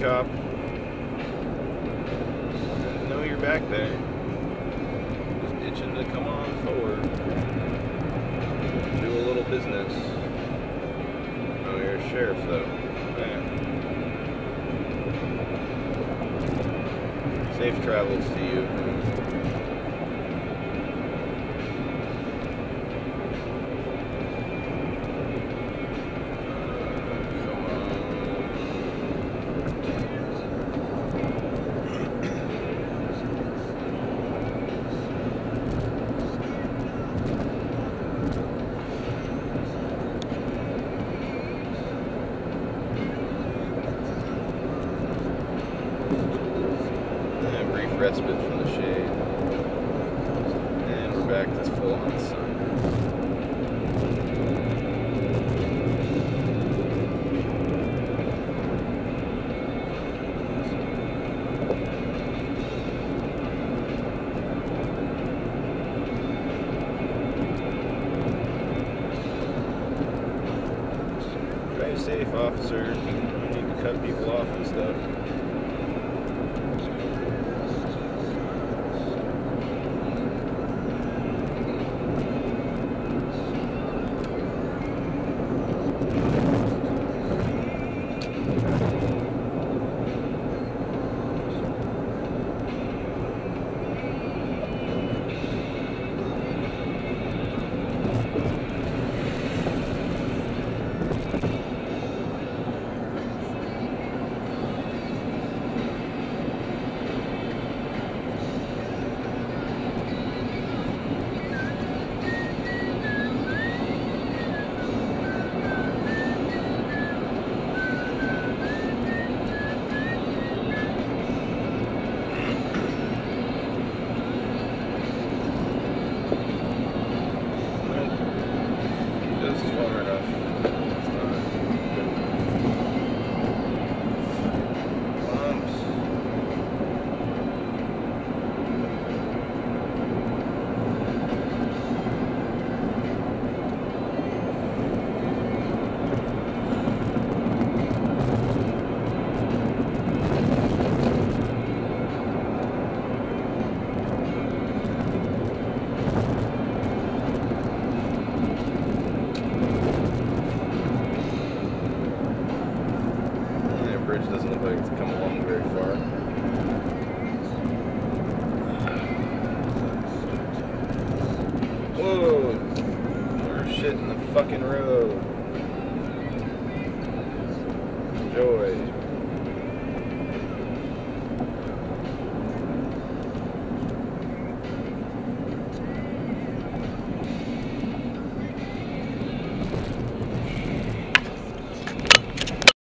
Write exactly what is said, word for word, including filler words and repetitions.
cop. I know you're back there. Just itching to come on forward. Do a little business. Oh, you're a sheriff, though. Man. Safe travels to you. Respite from the shade, and we're back to full on sun. Drive safe, officer. You don't need to cut people off and stuff.